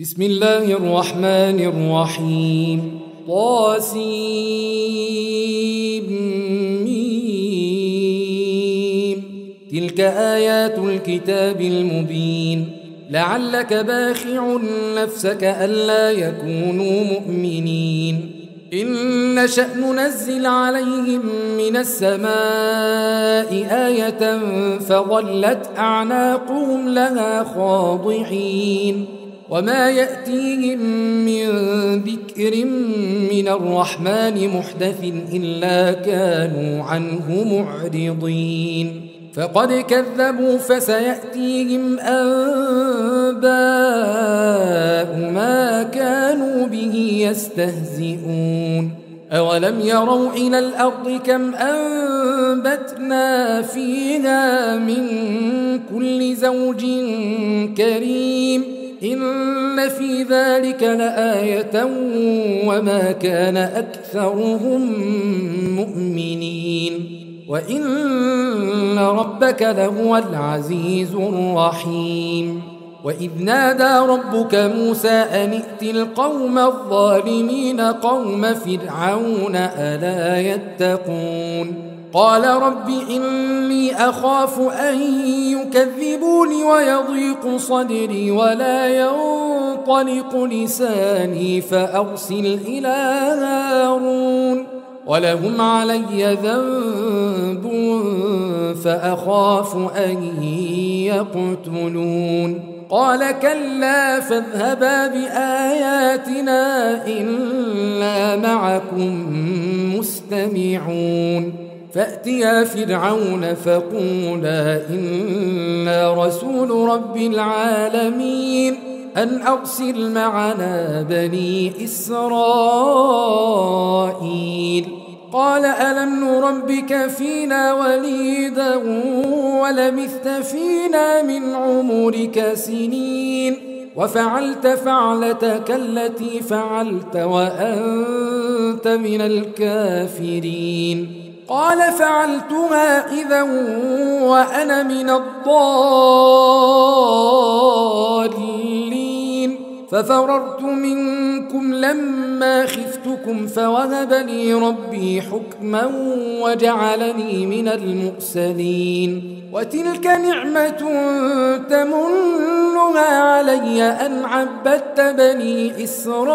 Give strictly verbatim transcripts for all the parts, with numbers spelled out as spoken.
بسم الله الرحمن الرحيم. طاسيم. تلك آيات الكتاب المبين. لعلك باخع نفسك ألا يكونوا مؤمنين. إن نشأ ننزل عليهم من السماء آية فظلت أعناقهم لها خاضعين. وما يأتيهم من ذكر من الرحمن محدث إلا كانوا عنه معرضين. فقد كذبوا فسيأتيهم أنباء ما كانوا به يستهزئون. أولم يروا إلى الأرض كم أنبتنا فيها من كل زوج كريم إن في ذلك لآية وما كان أكثرهم مؤمنين وإن ربك لهو العزيز الرحيم. وإذ نادى ربك موسى أن ائت القوم الظالمين قوم فرعون ألا يتقون. قال رب إني أخاف أن يكذبوني ويضيق صدري ولا ينطلق لساني فأرسل إلى هارون ولهم علي ذنب فأخاف أن يقتلون. قال كلا فاذهبا بآياتنا إنا معكم مستمعون. فأتيا فرعون فقولا إنا رسول رب العالمين أن أرسل معنا بني إسرائيل. قال ألم نربك فينا وليدا ولبثت فينا من عمرك سنين وفعلت فعلتك التي فعلت وأنت من الكافرين. قال فعلتها إذا وأنا من الضالين ففررت منكم لما خفتكم فوهب لي ربي حكما وجعلني من المرسلين. وتلك نعمة تمنها علي أن عبدت بني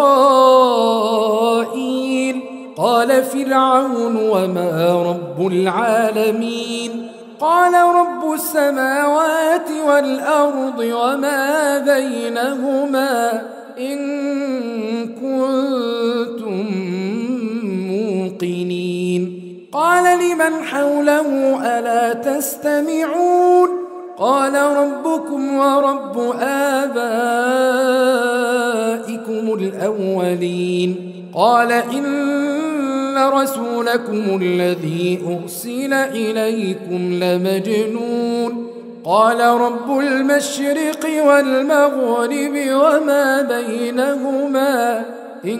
إسرائيل. قال فرعون وما رب العالمين. قال رب السماوات والأرض وما بينهما إن كنتم موقنين. قال لمن حوله ألا تستمعون. قال ربكم ورب آبائكم الأولين. قال إن رسولكم الذي أرسل إليكم لمجنون. قال رب المشرق والمغرب وما بينهما إن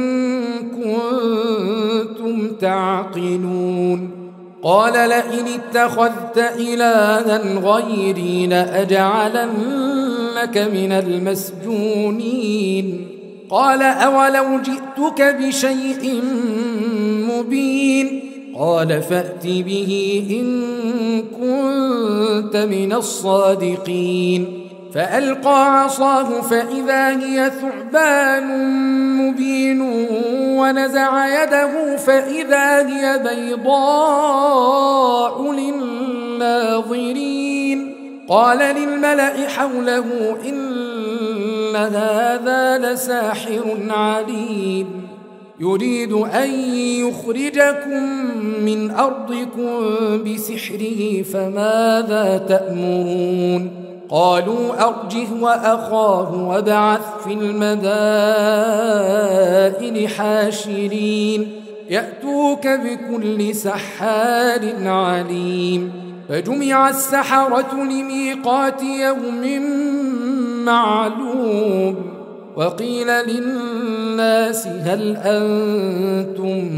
كنتم تعقلون. قال لئن اتخذت إلها غيري لأجعلنك من المسجونين. قال أولو جئتك بشيء مبين. قال فأت به إن كنت من الصادقين. فألقى عصاه فإذا هي ثعبان مبين ونزع يده فإذا هي بيضاء للناظرين. قال للملأ حوله إن هذا لساحر عليم يريد أن يخرجكم من أرضكم بسحره فماذا تأمرون. قالوا أرجه وأخاه وابعث في المدائن حاشرين يأتوك بكل سحار عليم. فجمع السحرة لميقات يوم معلوم. وقيل للناس هل أنتم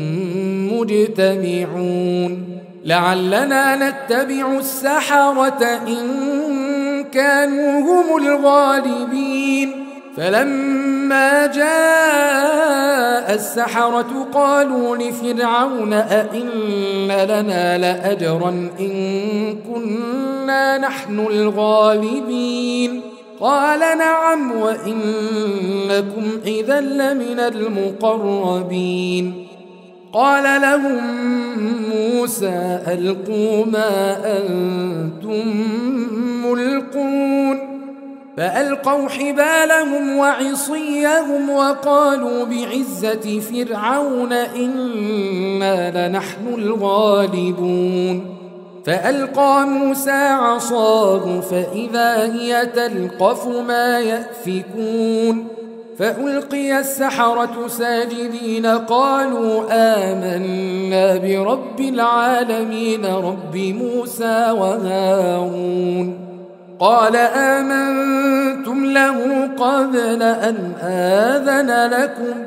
مجتمعون لعلنا نتبع السحرة إن كانوا هم الغالبين. فلما جاء السحرة قالوا لفرعون أئن لنا لأجرا إن كنا نحن الغالبين قال نعم وإنكم إذا لمن المقربين قال لهم موسى ألقوا ما أنتم ملقون فألقوا حبالهم وعصيهم وقالوا بعزة فرعون إنا لنحن الغالبون فألقى موسى عصاه فإذا هي تلقف ما يأفكون فألقي السحرة ساجدين قالوا آمنا برب العالمين رب موسى وهارون قال آمنتم له قبل أن آذن لكم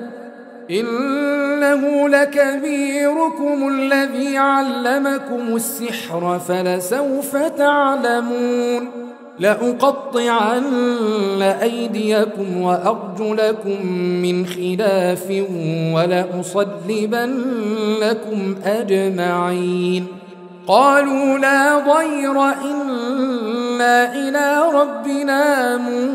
إنه لكبيركم الذي علمكم السحر فلسوف تعلمون لأقطعن أيديكم وأرجلكم من خلاف ولأصلبنكم أجمعين قالوا لا ضير إنا إلى ربنا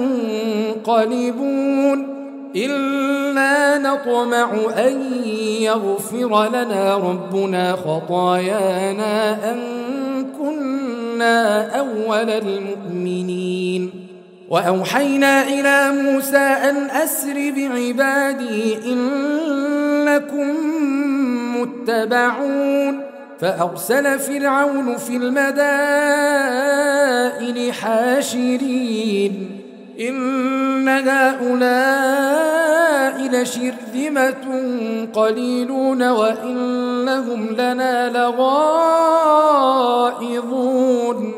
منقلبون إنا نطمع أن يغفر لنا ربنا خطايانا أن كنا أول المؤمنين وأوحينا إلى موسى أن أسر بعبادي إنكم متبعون فأرسل فرعون في المدائن حاشرين إن هؤلاء لشرذمة قليلون وإنهم لنا لغائظون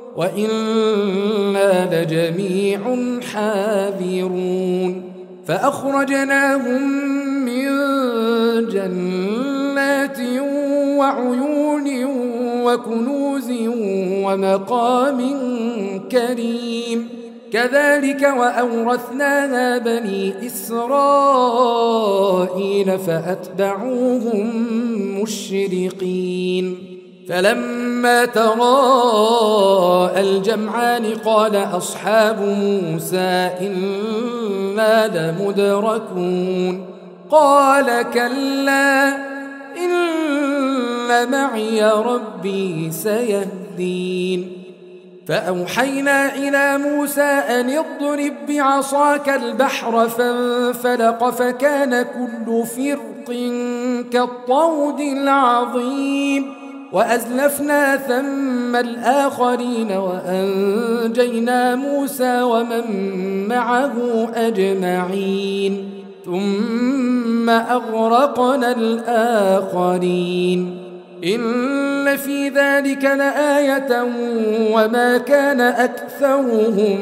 وإنا لجميع حاذرون فأخرجناهم من جنات وعيون وكنوز ومقام كريم كذلك وأورثناها بني إسرائيل فأتبعوهم مشرقين فلما تراءى الجمعان قال أصحاب موسى إنا لمدركون قال كلا إن معي ربي سيهدين فأوحينا إلى موسى أن اضرب بعصاك البحر فانفلق فكان كل فرق كالطود العظيم وأزلفنا ثم الآخرين وأنجينا موسى ومن معه أجمعين ثم أغرقنا الآخرين إن في ذلك لآية وما كان أكثرهم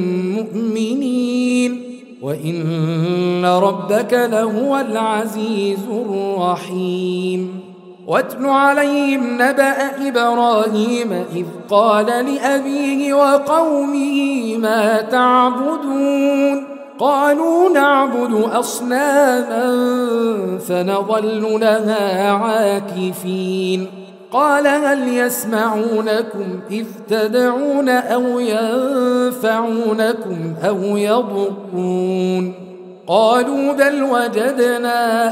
مؤمنين وإن ربك لهو العزيز الرحيم واتل عليهم نبأ إبراهيم إذ قال لأبيه وقومه ما تعبدون قالوا نعبد أصناما فنظل لها عاكفين قال هل يسمعونكم إذ تدعون أو ينفعونكم أو يضرون قالوا بل وجدنا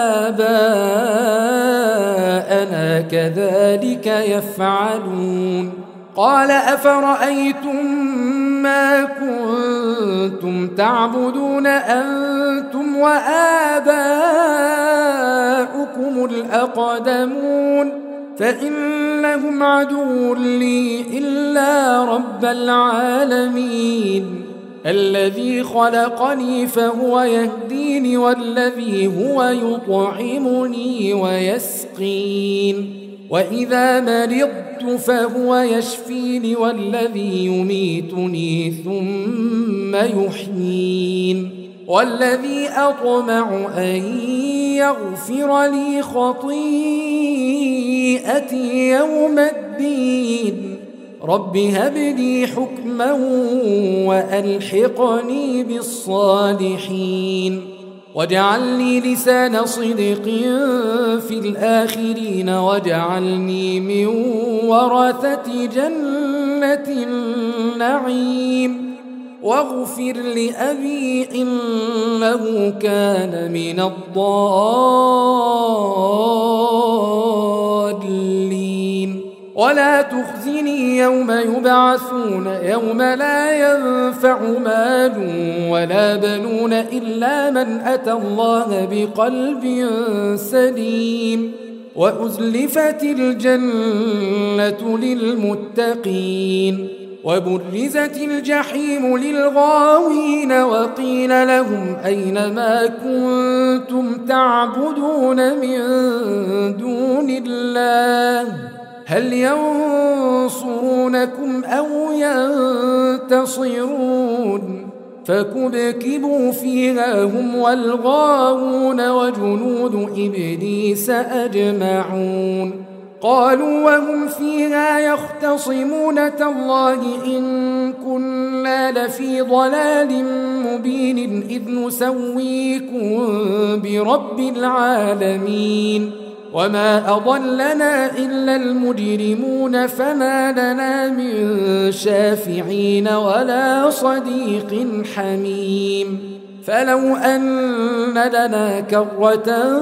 آباءنا كذلك يفعلون قال أفرأيتم ما كنتم تعبدون أنتم وآباؤكم الأقدمون فإنهم عدو لي إلا رب العالمين الذي خلقني فهو يهديني والذي هو يطعمني ويسقين وإذا مرضت فهو يشفيني والذي يميتني ثم يحيين والذي أطمع أن يغفر لي خطيئتي يوم الدين رب هب لي حكما وألحقني بالصالحين واجعل لي لسان صدق في الآخرين واجعلني من ورثة جنة النعيم واغفر لأبي إنه كان من الضالين ولا تخزني يوم يبعثون يوم لا ينفع مال ولا بنون إلا من أتى الله بقلب سليم وأزلفت الجنة للمتقين وبرزت الجحيم للغاوين وقيل لهم أين ما كنتم تعبدون من دون الله هل ينصرونكم أو ينتصرون فكبكبوا فيها هم والغاوون وجنود إبليس أجمعون قالوا وهم فيها يختصمون تالله إن كنا لفي ضلال مبين إذ نسويكم برب العالمين وما أضلنا إلا المجرمون فما لنا من شافعين ولا صديق حميم فلو أن لنا كرة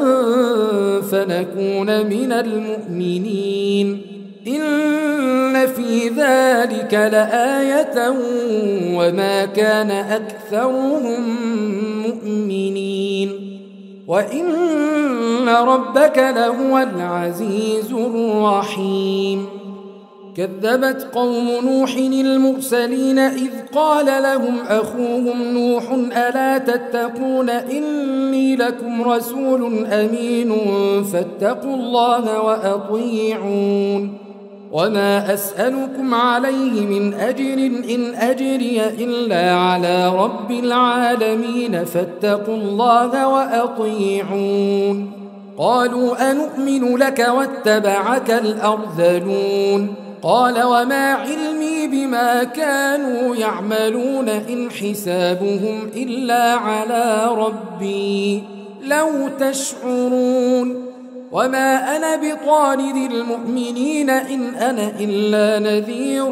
فنكون من المؤمنين إن في ذلك لآية وما كان أكثرهم مؤمنين وإن ربك لهو العزيز الرحيم كذبت قوم نوح المرسلين إذ قال لهم أخوهم نوح ألا تتقون إني لكم رسول أمين فاتقوا الله وأطيعون وما أسألكم عليه من أجر إن أجري إلا على رب العالمين فاتقوا الله وأطيعون قالوا أنؤمن لك واتبعك الأرذلون قال وما علمي بما كانوا يعملون إن حسابهم إلا على ربي لو تشعرون وما أنا بطارد المؤمنين إن أنا إلا نذير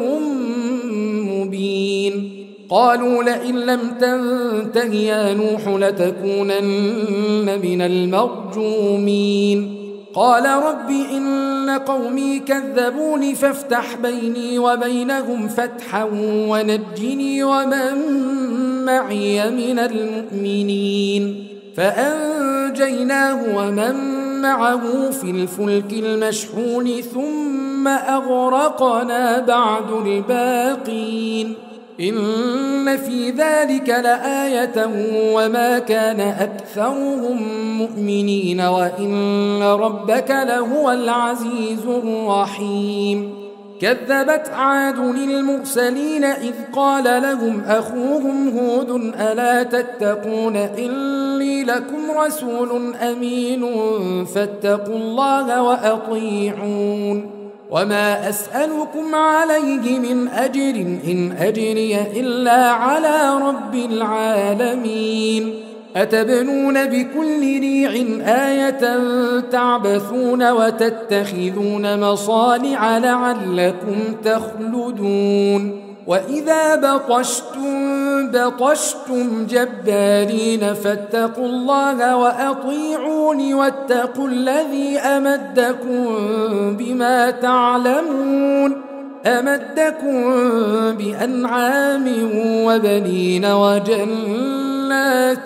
مبين قالوا لئن لم تنته يا نوح لتكونن من المرجومين قال رب إن قومي كذبوني فافتح بيني وبينهم فتحا ونجني ومن معي من المؤمنين فأنجيناه ومن معه في الفلك المشحون ثم أغرقنا بعد الباقين إن في ذلك لآية وما كان أكثرهم مؤمنين وإن ربك لهو العزيز الرحيم كذبت عاد المرسلين إذ قال لهم أخوهم هود ألا تتقون إني لكم رسول أمين فاتقوا الله وأطيعون وما أسألكم عليه من أجر إن أجري إلا على رب العالمين أتبنون بكل ريع آية تعبثون وتتخذون مصانع لعلكم تخلدون وإذا بطشتم بطشتم جبارين فاتقوا الله وأطيعون واتقوا الذي أمدكم بما تعلمون أمدكم بأنعام وبنين وجنات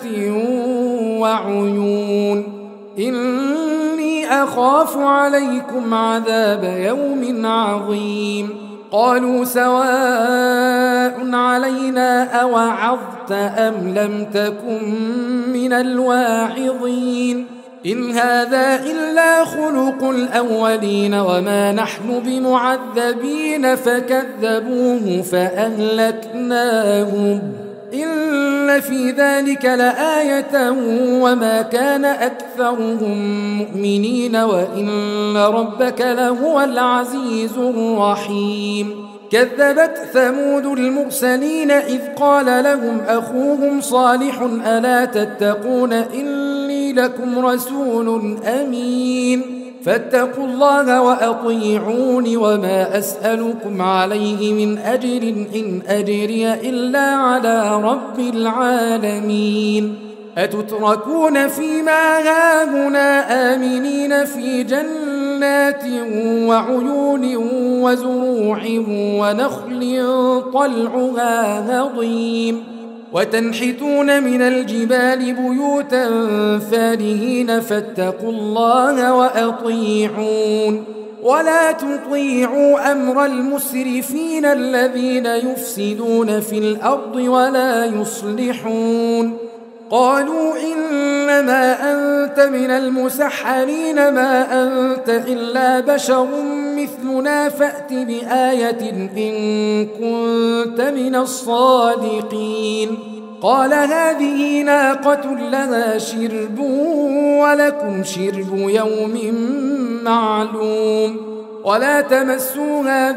وعيون إني أخاف عليكم عذاب يوم عظيم قالوا سواء علينا أوعظت أم لم تكن من الواعظين إن هذا إلا خلق الأولين وما نحن بمعذبين فكذبوه فأهلكناهم إن في ذلك لآية وما كان أكثرهم مؤمنين وإن ربك لهو العزيز الرحيم كذبت ثمود المرسلين إذ قال لهم أخوهم صالح ألا تتقون إني لكم رسول أمين فاتقوا الله وأطيعون وما أسألكم عليه من أجر إن أجري إلا على رب العالمين أتتركون فيما هاهنا آمنين في جنات وعيون وزروع ونخل طلعها هضيم وتنحتون من الجبال بيوتا فارهين فاتقوا الله وأطيعون ولا تطيعوا أمر المسرفين الذين يفسدون في الأرض ولا يصلحون قالوا إنما أنت من المسحرين ما أنت إلا بشر مثلنا فأت بآية إن كنت من الصادقين قال هذه ناقة لها شرب ولكم شرب يوم معلوم ولا تمسوها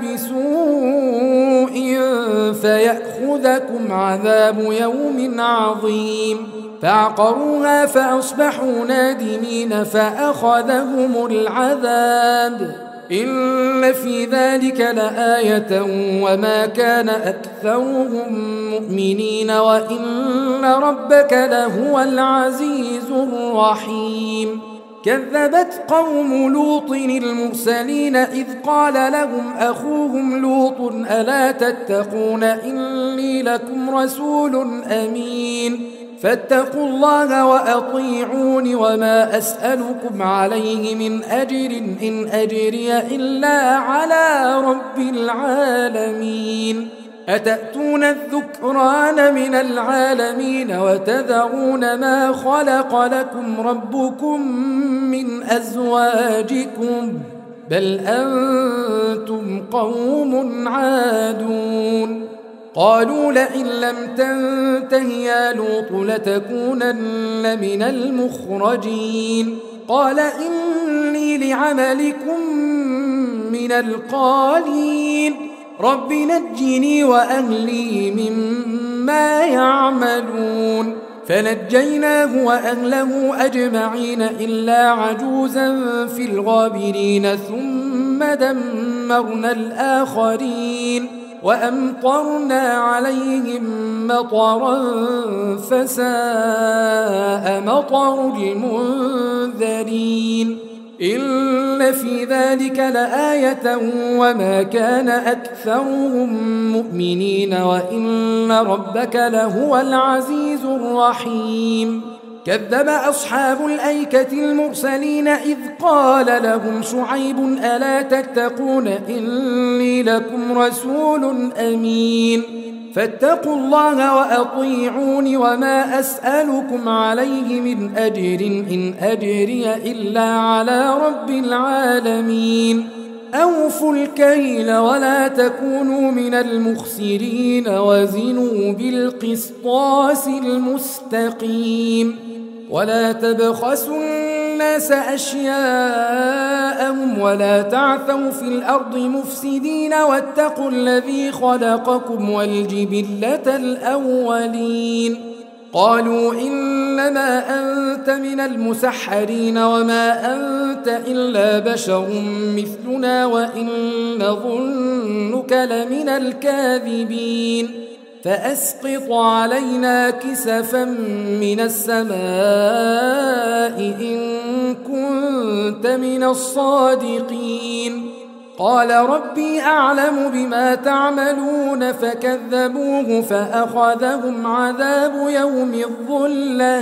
بسوء فيأخذكم عذاب يوم عظيم فعقروها فأصبحوا نادمين فأخذهم العذاب إن في ذلك لآية وما كان أكثرهم مؤمنين وإن ربك لهو العزيز الرحيم كذبت قوم لوط المرسلين إذ قال لهم أخوهم لوط ألا تتقون إني لكم رسول أمين فاتقوا الله وأطيعون وما أسألكم عليه من أجر إن أجري إلا على رب العالمين أتأتون الذكران من العالمين وتذرون ما خلق لكم ربكم من أزواجكم بل أنتم قوم عادون قالوا لئن لم تنته يا لوط لتكونن من المخرجين قال إني لعملكم من القالين رب نجني وأهلي مما يعملون فنجيناه وأهله أجمعين إلا عجوزا في الغابرين ثم دمرنا الآخرين وأمطرنا عليهم مطرا فساء مطر المنذرين إن في ذلك لآية وما كان أكثرهم مؤمنين وإن ربك لهو العزيز الرحيم كذب أصحاب الأيكة المرسلين إذ قال لهم شعيب ألا تتقون إني لكم رسول أمين فاتقوا الله وأطيعون وما أسألكم عليه من أجر إن أجري إلا على رب العالمين أوفوا الكيل ولا تكونوا من المخسرين وزنوا بالقسطاس المستقيم ولا تبخسوا الناس أشياءهم ولا تعثوا في الأرض مفسدين واتقوا الذي خلقكم والجبلة الأولين قالوا إنما أنت من المسحرين وما أنت إلا بشر مثلنا وإن نظنك لمن الكاذبين فأسقط علينا كسفا من السماء إن كنت من الصادقين قال ربي أعلم بما تعملون فكذبوه فأخذهم عذاب يوم الظلة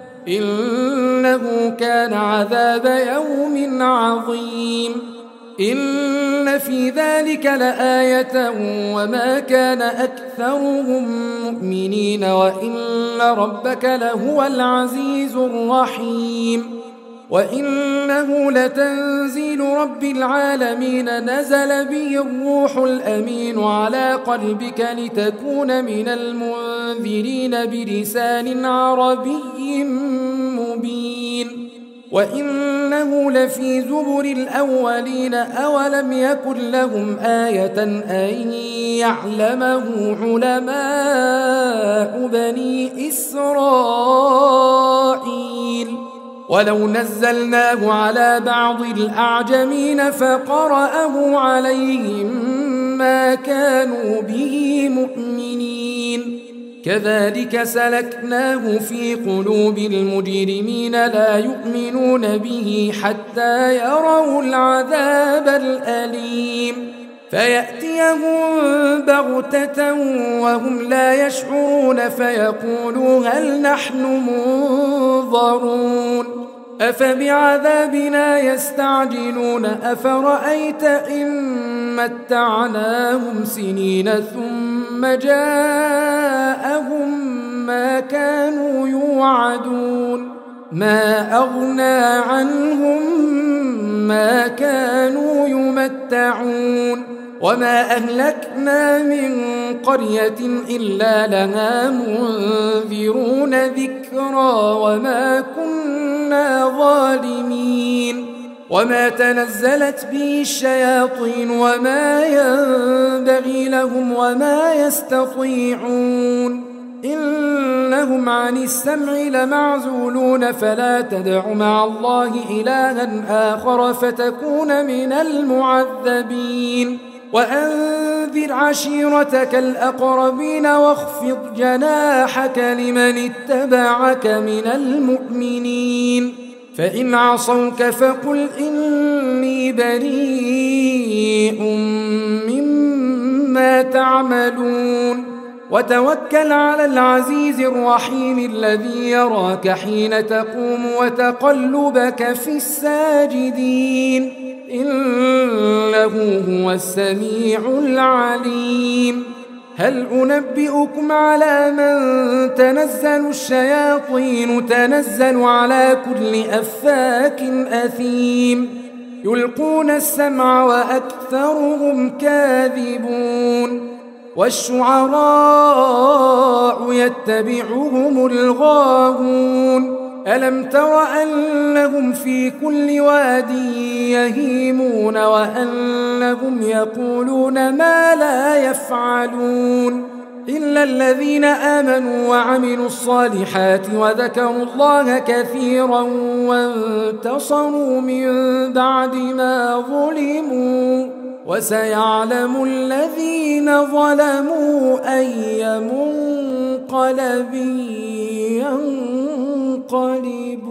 إنه كان عذاب يوم عظيم إن في ذلك لآية وما كان أكثرهم مؤمنين وإن ربك لهو العزيز الرحيم وإنه لتنزيل رب العالمين نزل به الروح الأمين على قلبك لتكون من المنذرين بلسان عربي مبين وإنه لفي زبر الأولين أولم يكن لهم آية أن يعلمه علماء بني إسرائيل ولو نزلناه على بعض الأعجمين فقرأه عليهم ما كانوا به مؤمنين كذلك سلكناه في قلوب المجرمين لا يؤمنون به حتى يروا العذاب الأليم فيأتيهم بغتة وهم لا يشعرون فيقولوا هل نحن منظرون أفبعذابنا يستعجلون أفرأيت إن متعناهم سنين ثم جاءهم ما كانوا يوعدون ما أغنى عنهم ما كانوا يمتعون وما أهلكنا من قرية إلا لها منذرون ذكرى وما كنا ظالمين وما تنزلت به الشياطين وما ينبغي لهم وما يستطيعون إنهم عن السمع لمعزولون فلا تدع مع الله إلها آخر فتكون من المعذبين وأنذر عشيرتك الأقربين واخفض جناحك لمن اتبعك من المؤمنين فإن عصوك فقل إني بريء مما تعملون وتوكل على العزيز الرحيم الذي يراك حين تقوم وتقلبك في الساجدين إنه هو السميع العليم هل أنبئكم على من تنزل الشياطين تنزل على كل أفاك أثيم يلقون السمع وأكثرهم كاذبون والشعراء يتبعهم الغاوون ألم تر أنهم في كل واد يهيمون وأنهم يقولون ما لا يفعلون إلا الذين آمنوا وعملوا الصالحات وذكروا الله كثيرا وانتصروا من بعد ما ظلموا وسيعلم الذين ظلموا أي منقلب ينقلبون